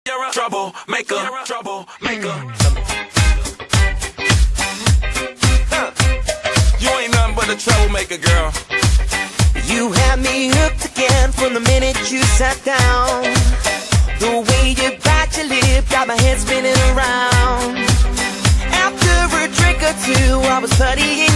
You're a troublemaker, troublemaker. You ain't nothing but a troublemaker, girl. You had me hooked again from the minute you sat down. The way you bite your lip got my head spinning around. After a drink or two, I was puttying